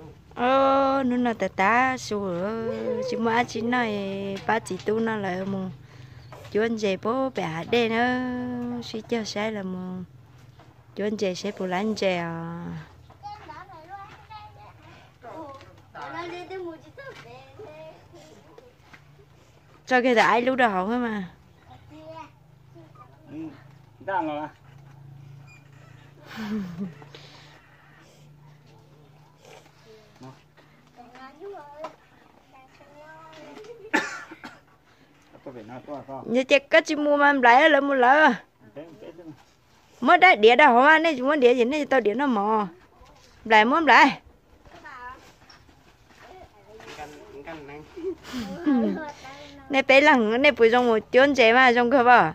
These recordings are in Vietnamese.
nó là ta sủa chứ mà chỉ nói ba chỉ tu nó là mù chuẩn về bố bẻ đen nó suy cho sai là mù chuẩn về sẽ bù lăn về à cho cái đại lúc đầu thôi mà đang rồi như chắc cái chim mua mà lại là mua lỡ mới đã đĩa đâu hả anh ấy muốn đĩa gì này tao đĩa nó mò lại muốn lại này bé lằng này bùi trong một chuyến chế mà trong cơ bảo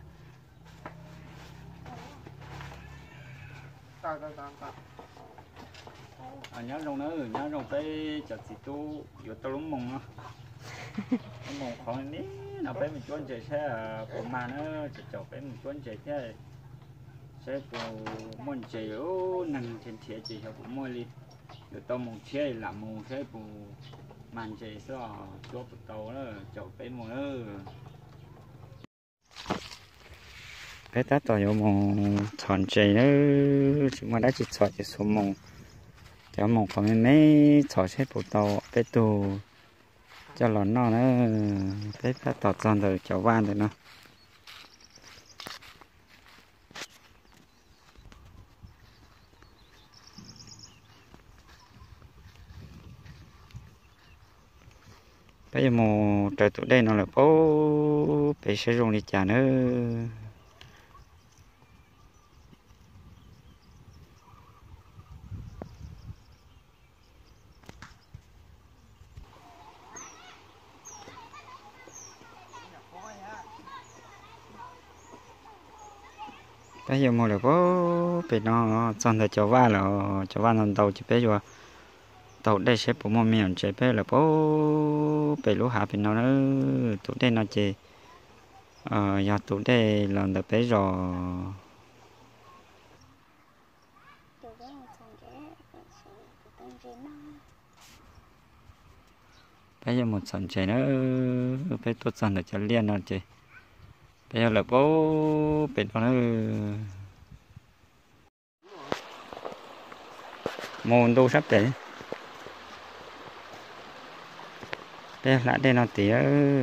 nhớ rong nữa nhớ rong tới chợ chị tu vừa tao lúng mông á mông khoảng ní nào bé mình chuyến chế sẽ bộ mà nó chợ bé mình chuyến chế thế sẽ bộ môn chế yếu nằm trên thiệt chỉ cho bộ môn đi rồi tao mông chế làm mông sẽ bộ màn chế sao cho bộ tàu đó chợ bé mông nữa bé ta tao有mông chọn chế nữa chúng ta đã chỉ chọn chế số mông cho một phần mấy trò xếp bộ tàu bé tù cho lợn nó bé phát tọt tròn rồi chảo van rồi nó bây giờ một trời tụi đây nó là bố bé sẽ dùng đi trả nữa bây giờ một là bố bị nó chọn được cho va là cho va nó đầu chỉ bé rồi tàu đây sẽ bộ mồm miệng chỉ bé là bố bị lúa hạ bị nó nữa tụi đây nó chỉ giờ tụi đây là được bé rồi bây giờ một sẵn chế nữa bé tôi chọn được cho liên nó chỉ bây giờ là bố bên đó môn đâu sắp tới bây giờ lại đây nó tía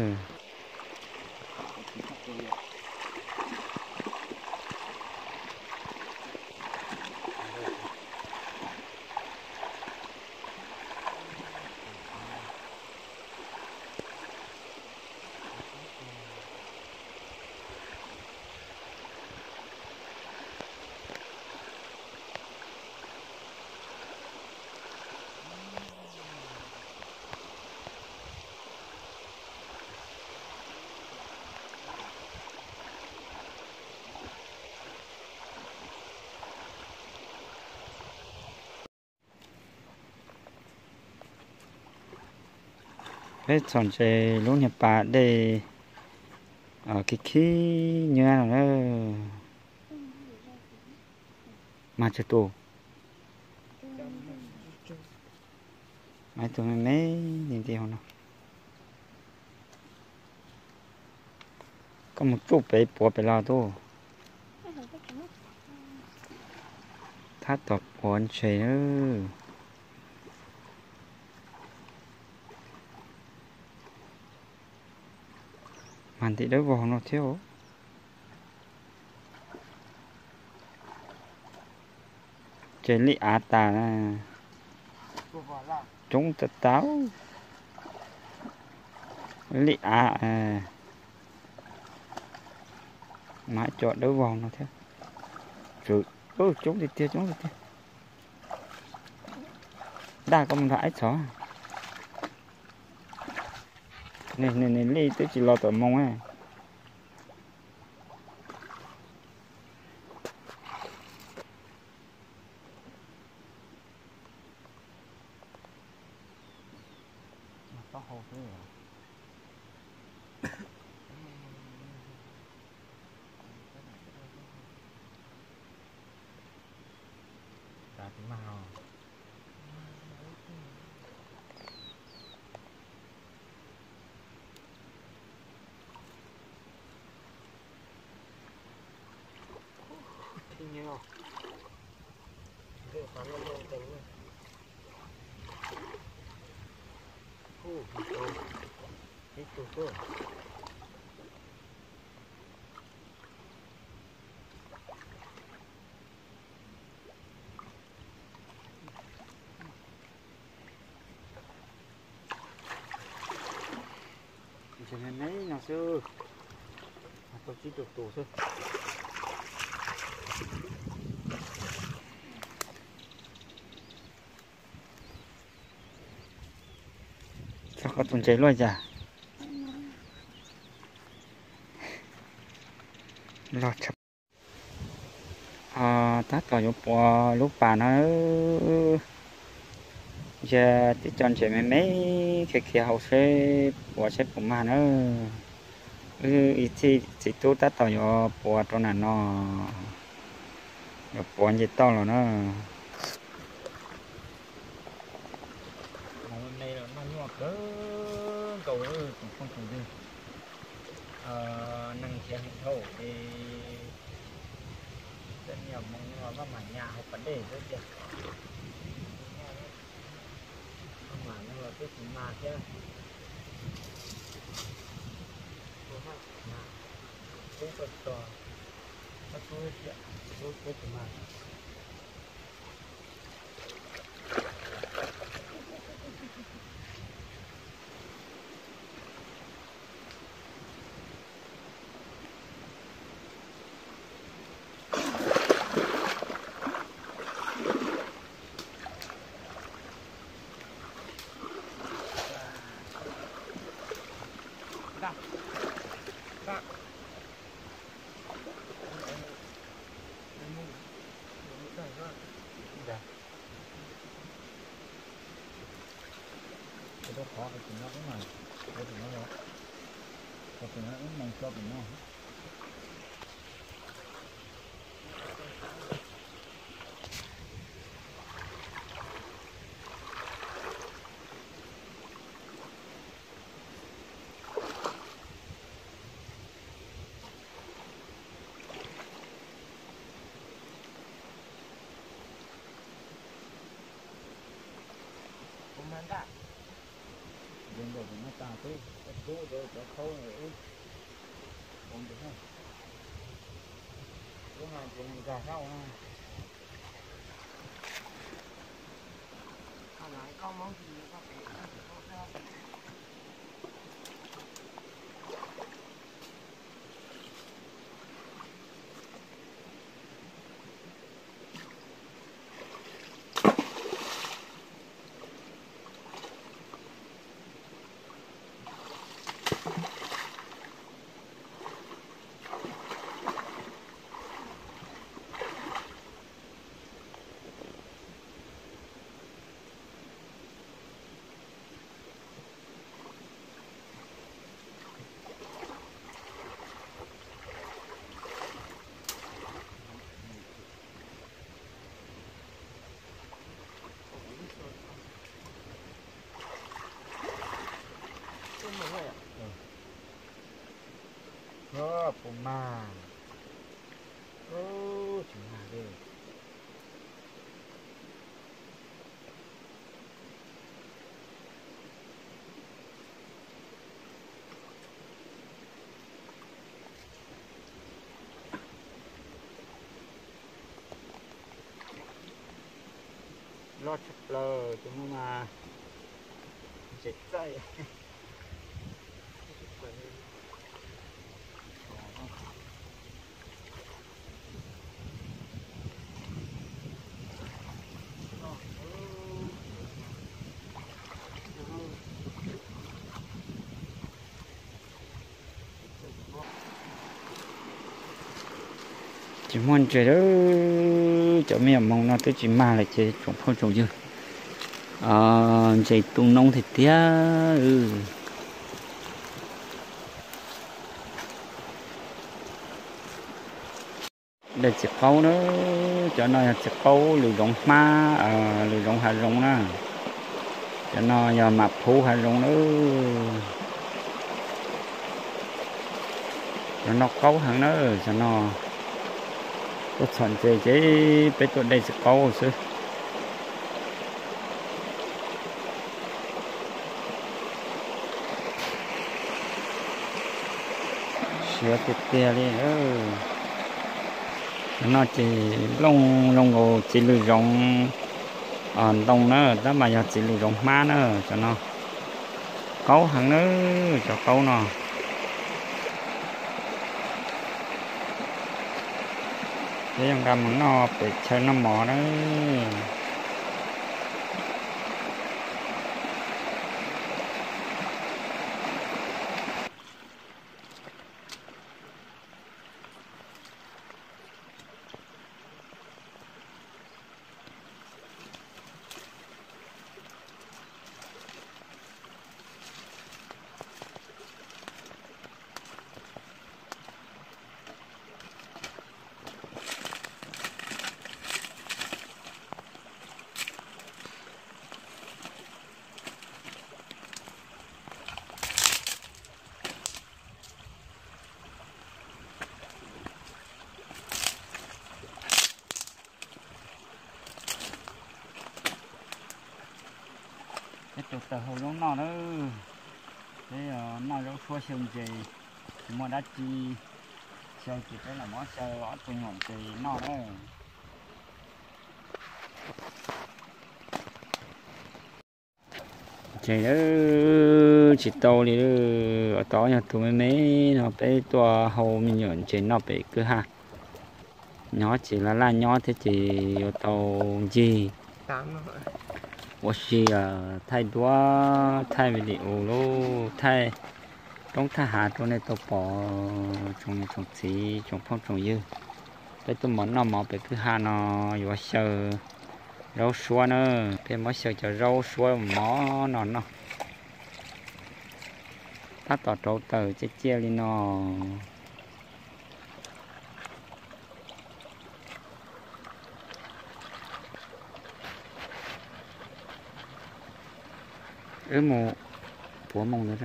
cái chọn chế lúc nhập bà đây ở cái khí như nào đó mà chưa tù mấy tụi mình mấy nhìn tiêu nào có một chút bé bỏ bé lao thôi thắt tập quần chế nữa màn thị đỡ vào nó thiếu chế lý á tà là chúng ta táo lý á mãi chọn đỡ vào nó thiếu rồi chúng thì tiêu đa có một loại chó này lý tôi chỉ lo tỏi mông á nó cái phản nó lên từng cái tụ cơ cho nên đấy nó sư tôi chỉ được tụ thôi cho có tuần cháy luôn chả lọt chập tát vào chỗ bò lúc bà nó giờ tí chọn chuyện mấy khi hậu sẽ bò sẽ bò mà nó ít thì tôi tát vào chỗ bò trong này nó bò như to rồi nó hôm nay là nó ngọt cỡ cầu nó cũng không cùng gì năng chế hình thổ thì rất nhiều mong nó mà nhà học vấn đề rất nhiều mà nó là cái gì mà chứ cũng có to nó tôi chuyện tôi cái gì mà nó khó thì nó cũng này thì nó đó thì nó cũng mong cho nó không nên đã đừng rồi nó tao tới cố rồi cho khâu rồi còn được không cái này thì gà rau ha lại có món gì có thể Puma cuma deh lo chụp lờ chúng mà chết dậy chỉ muốn chơi đó cho mẹ mong nó tới chỉ mà lại chơi trồng phong trồng dưa chơi tung nông thì tía để chụp câu nữa cho nó chụp câu lười rong ma lười rong hà rong nè cho nó giờ mập thu hà rong nữa cho nó câu hàng nữa cho nó tôi chọn chơi chơi bé tôi đây sẽ có một sự sửa tiệt tiệt đi nó chỉ lông lông hồ chỉ lười rong đông nữa đó mà giờ chỉ lười rong má nữa cho nó câu hàng nữa cho câu nó để em cầm nó để chơi nó mỏ đó cái tụt tờ hồ giống nó nữa thế nó giống xua sườn gì mà đã chi chơi chỉ cái là món chơi ở trong ngọn thì nó đó chơi đó chỉ tàu đi ở đó nhà tụi mấy mấy nó bé tua hồ mình nhọn chơi nó bé cứ ha nhỏ chỉ là nhỏ thế chỉ ở tàu gì我是太多太没得喽，太trong thả hạt trong này tôi bỏ trong xí trong phong trong dư bây tôi muốn nó mò về cứ hà nó vừa sờ rau xua nữa bây mới sờ cho rau xua mỏ nó ta tỏ trâu tờ chết chia đi nó mù búa mông nữa ra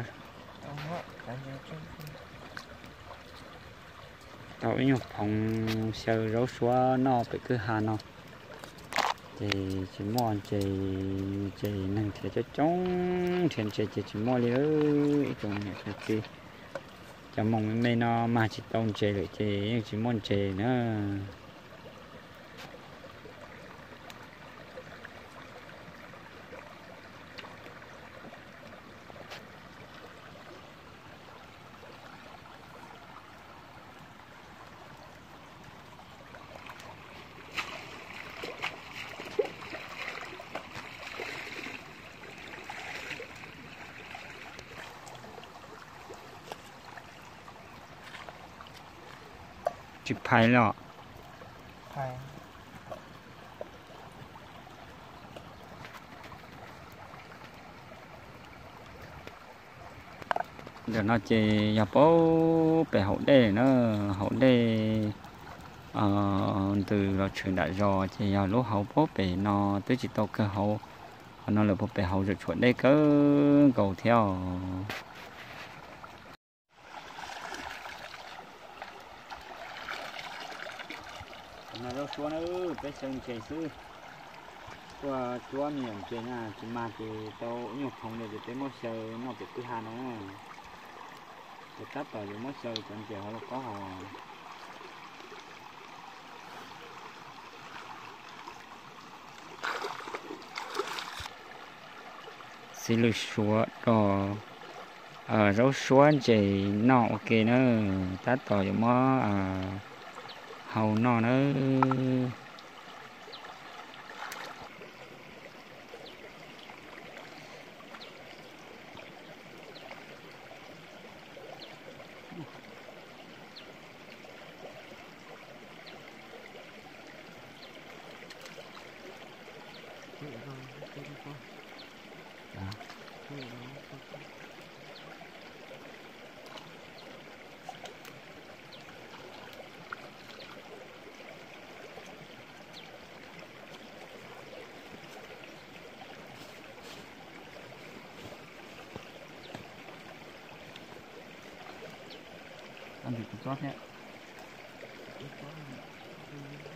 tao ấy nhục phòng sờ rau xua nó bị cứ hà nó thì chỉ mòn chỉ năng thiệt cho trống thiền chỉ mòn đi ơi trong này thì cho mong mấy nó mà chỉ tông chỉ rồi chỉ mòn chỉ nữa chỉ phải lọ giờ nó chỉ nhập bố bể hậu đê nữa hậu đê từ là trường đại rò thì giờ lúc hậu bố bể nó tới chỉ tàu cơ hậu nó là bố bể hậu rồi chuẩn đây cứ cầu theo nó đâu xuống nữa cái sông chảy xứ qua chúa miền trên à chỉ mà thì tao nhục không được tới một giờ nó bị cứ hà nó để tắt vào một giờ chẳng chịu họ có họ xí lư xúa rồi rau xúa chỉ nọ ok nữa tắt vào một hầu nọ nữa ăn thịt chót nhé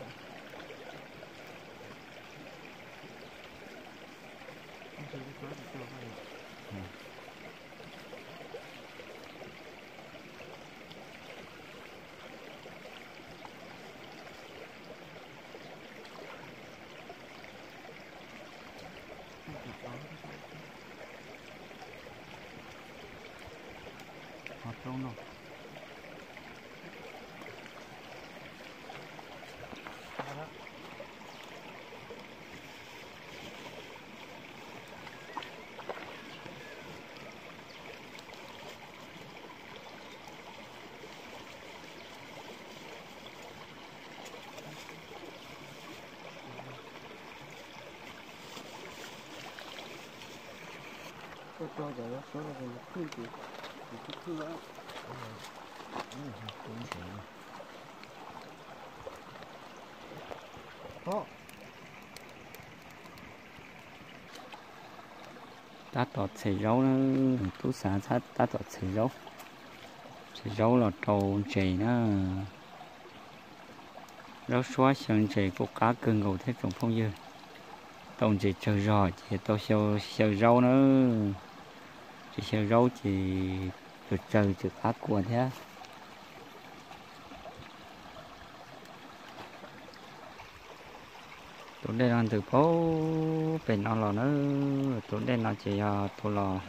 Hot trâu nó. tôi cho giờ nó số là mình khuyên chị thì cứ đó đó ta tọt xì rau nó tú xả sát ta tọt xì rau là trâu chè nó rau xóa sân chè của cá cưng gầu thế trồng phong dư tông chỉ chơi rồi thì tao xào rau nữa chỉ xào rau thì được chơi từ cá cuộn thế tụi đây ăn từ phố về nó là nó tụi đây nó chỉ tụi là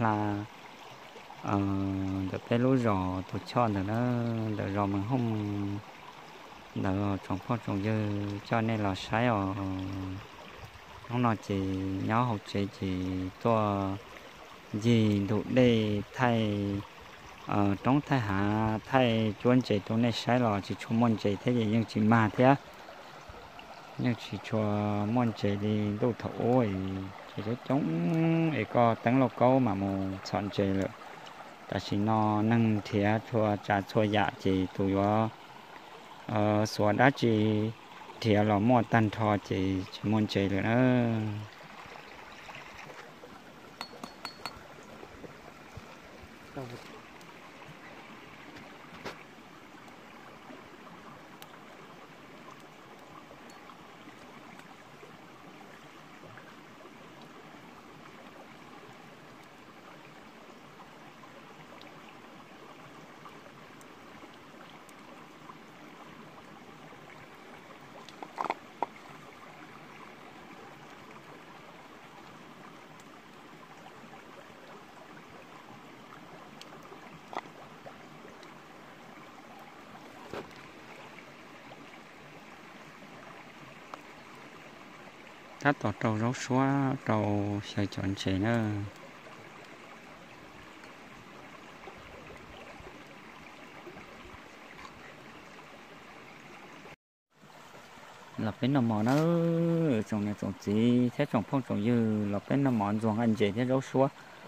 được cái lúa giò tụi cho được nó được rồi mình không được trồng phong trồng dư cho nên là sai ở không nó chỉ nhớ học chỉ to gì đủ để thay trong thay hạ thay chuẩn chỉ tụi này sai là chỉ cho môn chỉ thế gì nhưng chỉ mà thế á nhưng chỉ cho môn chỉ đi đủ thấu ấy chỉ để chống ấy có tăng lộc câu mà một chọn chỉ rồi ta chỉ nó nâng thế cho trả cho dạ chỉ tụi số đã chỉ thì là mua tan thọ chỉ môn chỉ rồi nữa ta tọt trâu rau xóa trâu xài chọn chế nữa là bên nằm mỏ nó trồng này trồng gì thế trồng phong trồng dư là bên nằm mỏ trồng ăn chế thế rau xóa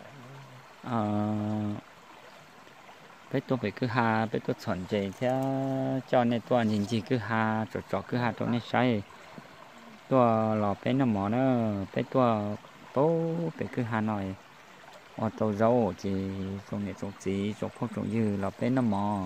bên tôi phải cứ hà bên tôi chọn chế thế cho nên tôi nhìn gì cứ hà trọ cứ hà trồng này sai tôi là bên nằm mỏ nó bên tôi bố phải cứ hà nói ở tàu rau chỉ trồng này trồng gì trồng phong trồng dư là bên nằm mỏ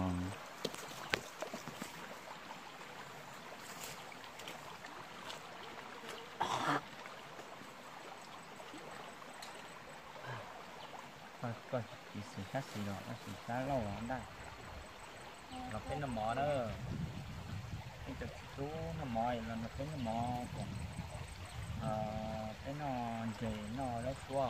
coi chỉ xì khác xì đó nó xì khá lâu rồi đây nó cái nó mò đó cái chụp chú nó mò là nó cái nó mò còn cái nó gì nó rất quá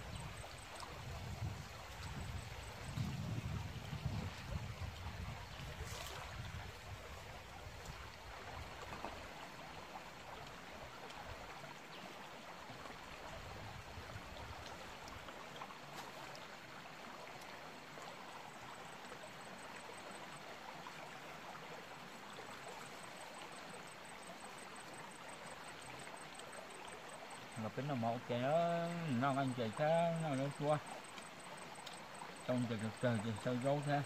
mà cái nó một cái nó ăn chơi khác nó nó xua trong trời trời sao dấu thế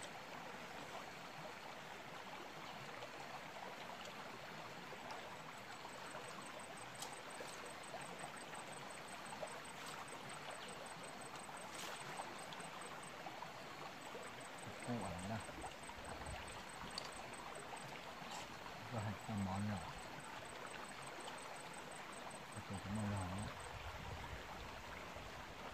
cái quả đó có hạt món rồi cái món rồi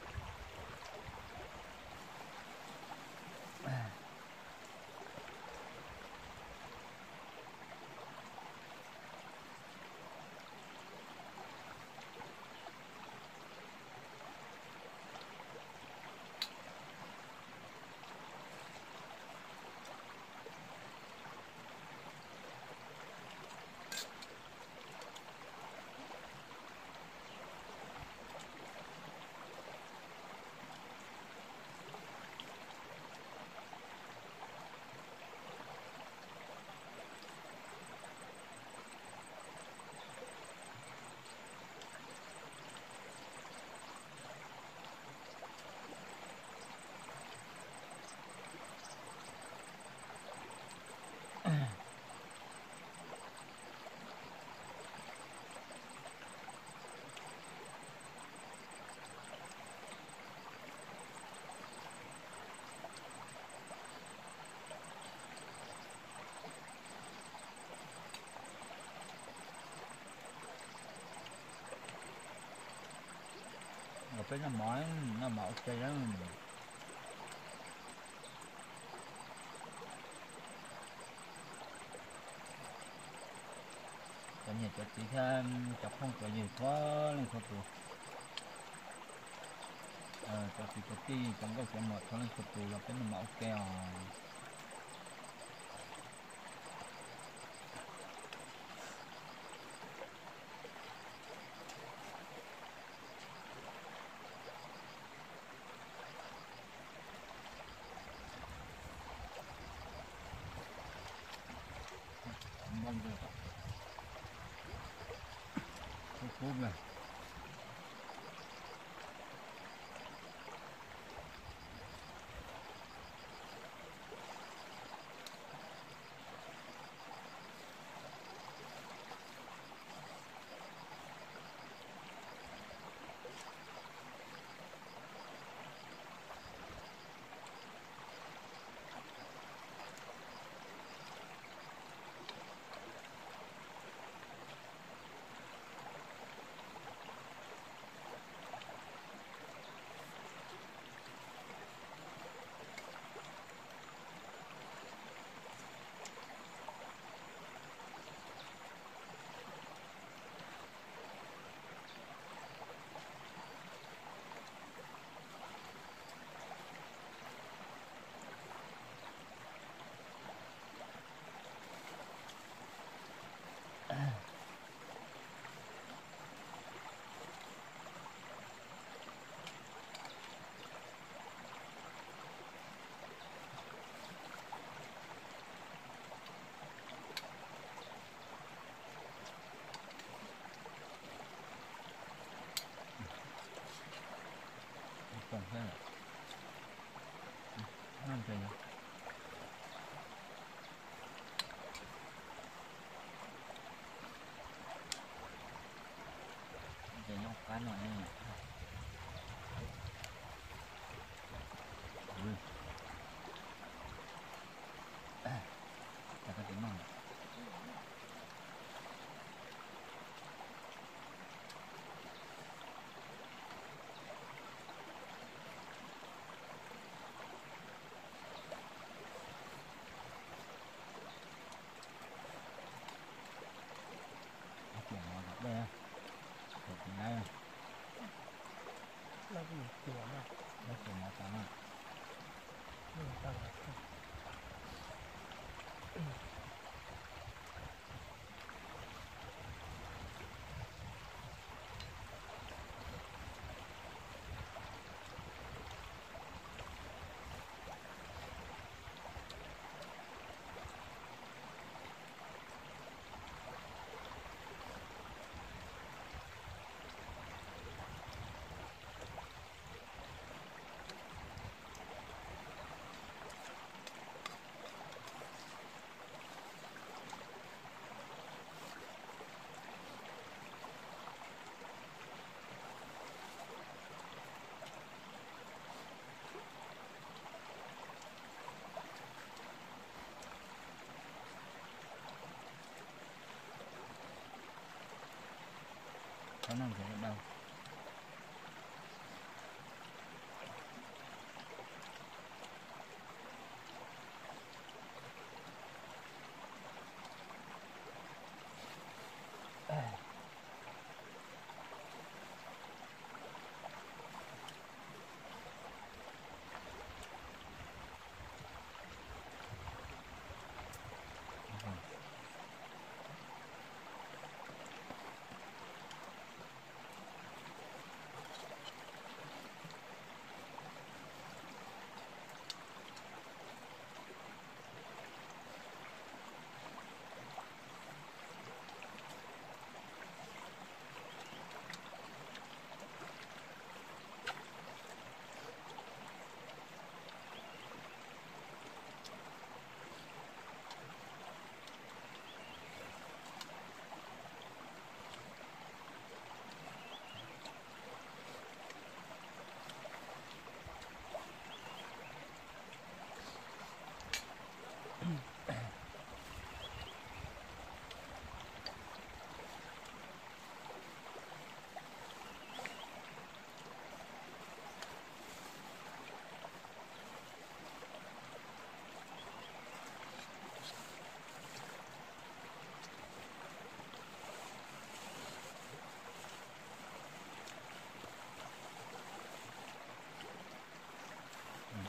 cái nó mỏ ok lắm cái nhà cho chị thêm chọc không có gì quá lên khó tụ cho chị có tí trong cái một thôi lên khó tụ là cái nó mỏ ok mong được cúp này còn thế này ngon trời nhỉ để nó cá nổi này ta có tiếng mong đây á một cái này nó bị chùa mà nó chỉ nó tao mà tăng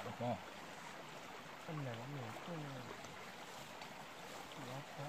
có Anh này mình không quá khó.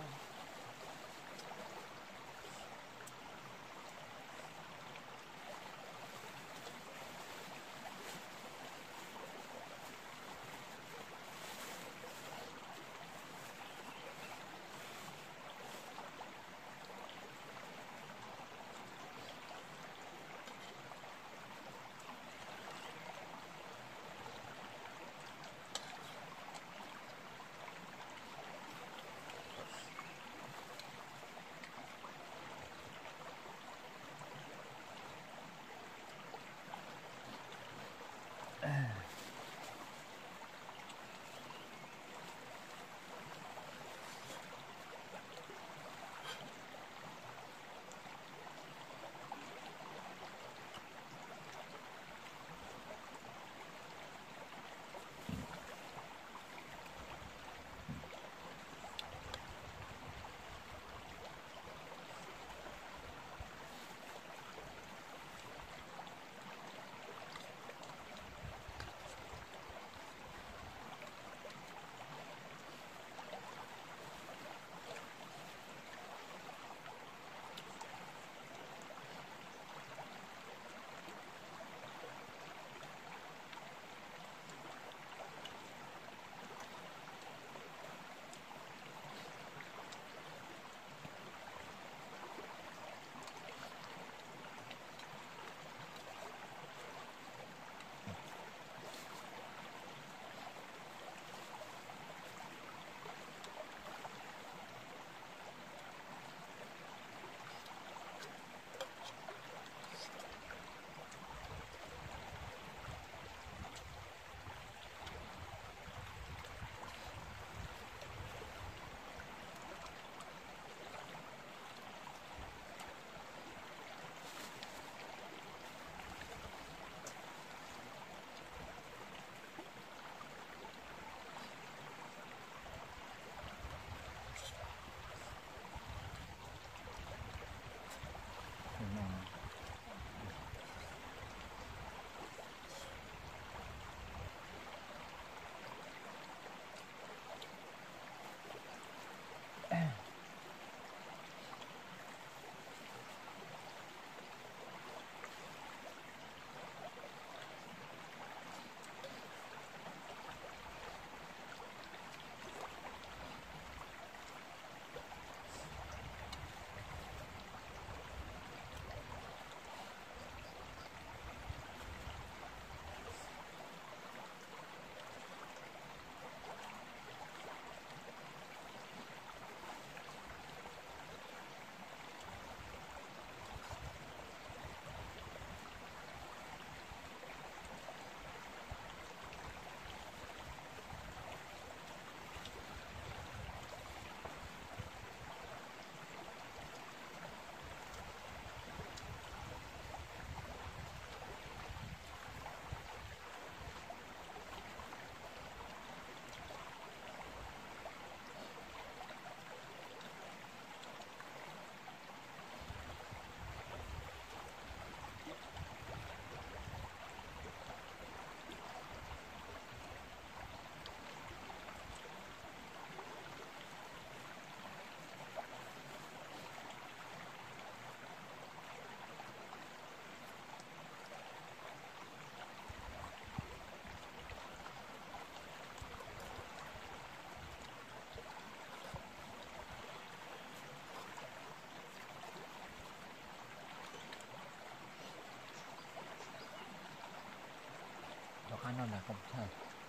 ăn nó là không thôi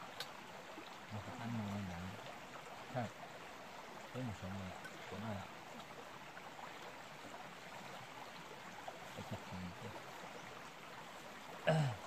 nó phải ăn nó là thôi với một số người cũng là cái chặt chẽ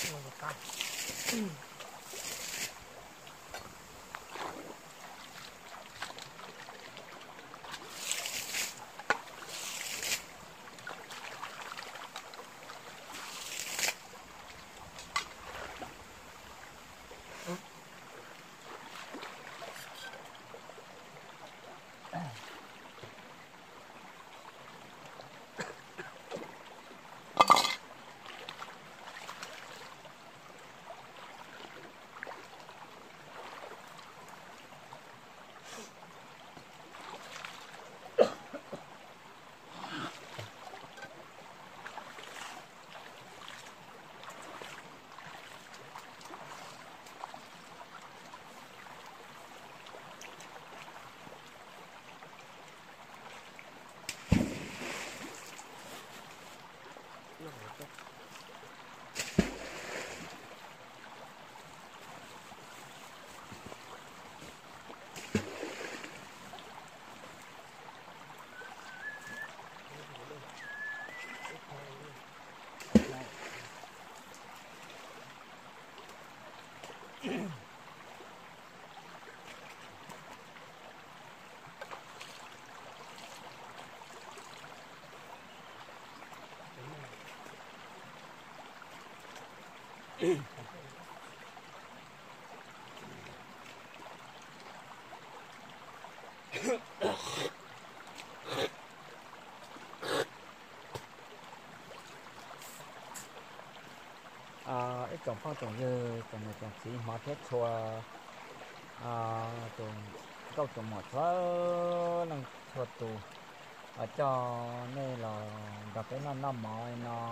ít trồng phong trồng như trồng này trồng xí hóa thiết chua trồng câu trồng một số năng chua tù ở cho nên là gặp cái nó mỏi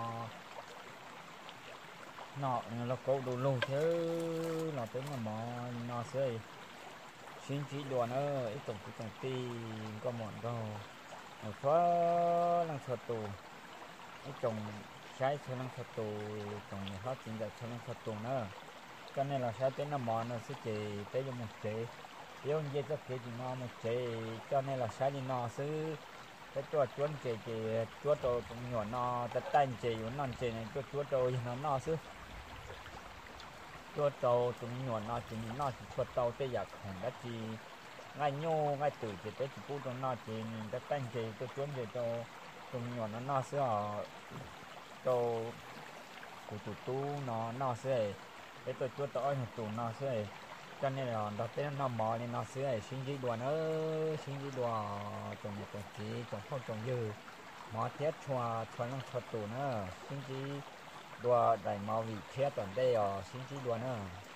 nó câu đồ luôn chứ là cái nó mỏi nó sẽ xin chỉ đùa nữa ít trồng ti có một đâu một số năng chua tù ít trồng trái cho năng thật tù trồng phát triển ra cho năng thật tù nữa cho nên là sẽ tới năm mòn nó sẽ chỉ tới một chế nếu như cho cái gì nó một chế cho nên là sẽ đi nó sẽ cái chuột chuột chế chuột đồ cũng nhỏ nó tất tay chế non chế này chuột đồ nó sẽ chuột đồ cũng nhỏ nó chỉ chuột đồ tới giặc hàng đất chỉ ngay nhô ngay từ chế tới chỉ phụ đồ nó chỉ tất tay chế chuột chế đồ cũng nhỏ nó sẽ đồ của tụi tu nó sẽ cái tôi chúa tỏi một tụ nó sẽ cho nên là đầu tiên nó mò nên nó sẽ xin gì đùa nữa xin gì đùa trồng một trồng chỉ trồng không trồng dư mò thiết cho nó cho tụ nữa xin gì đùa đại mò vị thiết toàn đây xin gì đùa nữa